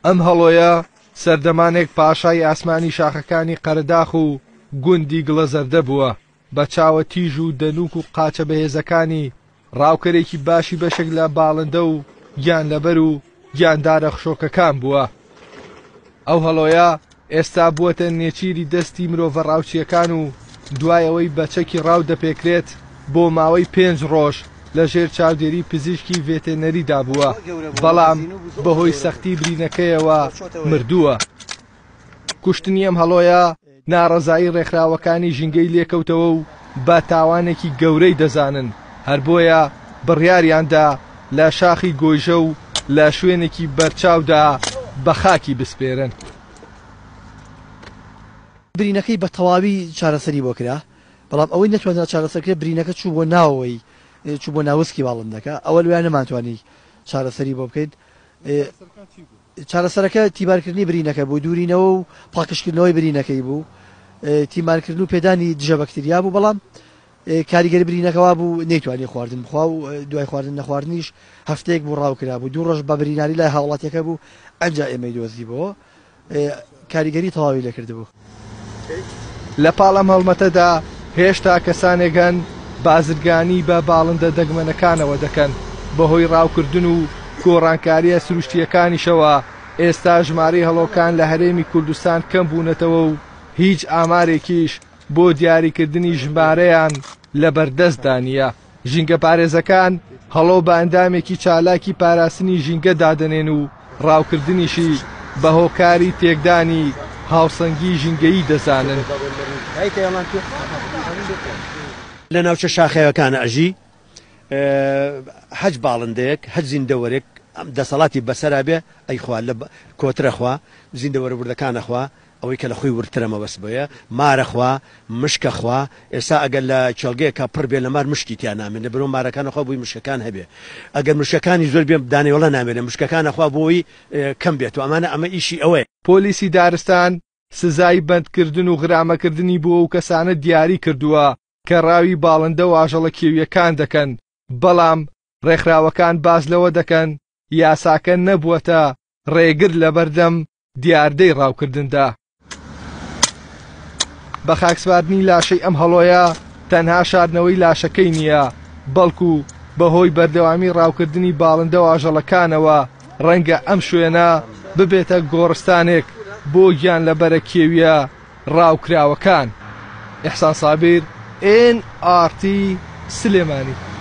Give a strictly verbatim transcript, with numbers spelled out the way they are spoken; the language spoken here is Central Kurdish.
ئەم هەڵۆیە سەردەمانێک پاشای ئاسمانی شاخەکانی قەرداخ و گوندی گڵە زەردە بووە بە چاوە تیژ و دەنووک و قاچە بەهێزەکانی ڕاوکەرێکی باشی بەشێک لە باڵندە و گیان لەبەر و گیاندارە خشۆکەکان بووە. ئەو هەڵۆیە ئێستا بووەتە نێچیری دەستی مرۆڤە ڕاوچیەکان و دوایەوەی بەچەکی ڕاو دەپێکرێت بۆ ماوەی پێنج ڕۆژ لە ژێر چاودێری پزیشکی ڤێتێنەریدا بووە، بەڵام بەهۆی سەختی برینەکەیەوە مردووە. کوشتنی ئەم هەڵۆیە ناڕەزایی ڕێکخراوەکانی ژینگەی لێکەوتەوە و بە تاوانێکی گەورەی دەزانن، هەر بۆیە بڕیاریاندا لە شاخی گۆیژە و لە شوێنێکی بەرچاودا بە خاکی بسپێرن. برینەکەی بە تەواوی چارەسەری بۆ کرا، بەڵام ئەوەی نەتوانێت چارەسەرکرێت برینەکە چوو بۆ ناوەوەی چوو بۆ ناوسکی باڵندەکە، ئەوە لەوێ نەمانتوانی چارەسەری بۆ بکەین. چارەسەرەکە تیمارکردنی برینەکە بوو، دوورینەوە و پاکشکردنەوەی برینەکەی بوو، تیمارکردن و پێدانی دژە بەکتریا بوو، بەڵام کاریگەری برینەکەوا بوو نەیتوانی خواردن بخوا و دوای خواردن نەخواردنیش هەفتەیەک بوو ڕاوکرا بوو، دوو ڕۆژ بە بریناری لای هاوڵاتیەکە بوو، ئەنجا ئێمەی دۆزیبەوە، کاریگەری تەواوی لێکرد بوو. لە پاڵەم هەڵمەتەدا هێشتا کەسانێکن بازرگانی بە باڵندە دەگمەنەکانەوە دەکەن بەهۆی ڕاوکردن و گۆڕانکاریە سروشتیەکانیشەوە. ئێستا ژمارەی هەڵۆکان لە هەرێمی کوردستان کەم بوونەتەوە و هیچ ئامارێکیش بۆ دیاریکردنی ژمارەیان لە بەردەستدا نییە. ژینگە پارێزەکان هەڵۆ بە ئەندامێکی چالاکی پاراستنی ژینگە دادەنێن و ڕاوکردنیشی بە هۆکاری تێکدانی هاوسەنگی ژینگەیی دەزانن. لە ناوچە شاخەوەکانە ئەژی حەج باڵندەیەک حەج زیندەوەرێک دەسەڵاتی بەسەرا بێ ئەیخوا لە کۆترەخوا زیندەوەرە وردەکانەخوا ئەوەی کە لە خۆی ورترەمە بەس بۆیە مارەخوا مشکەخوا. ئێستا ئەگەر لە چێڵگەیەکە پڕ بێ لە مار مشکی تیا نامێنێ بەرەو مارەکانەخوا بۆی مشکەکان هەبێ، ئەگەر مشکەکانی زۆر بێ دانێوەڵە نامێنێ مشکەکانەخوا بۆی کەم بێت و ئەمانە ئەمە ئیشی ئەوەیە. پۆلیسی دارستان سزای بەندکردن و غرامەکردنی بۆ ئەو کەسانە دیاری کردووە کە ڕاوی باڵندە و ئاژەڵە کێویەکان دەکەن، بەڵام ڕێکخراوەکان باز لەوە دەکەن یاساکە نەبووەتە ڕێگر لە بەردەم دیاردەی ڕاوکردندا. بە خاکسپاردنی لاشەی ئەم هەڵۆیە تەنها شاردنەوەی لاشەکەی نییە، بەڵکو بەهۆی بەردەوامی ڕاوکردنی باڵندە و ئاژەڵەکانەوە ڕەنگە ئەم شوێنە ببێتە گۆڕستانێک بۆ گیان لەبەرە کێویە ڕاوکراوەکان. ئیحسان سابیر، ئێن ئار تی سلێمانی.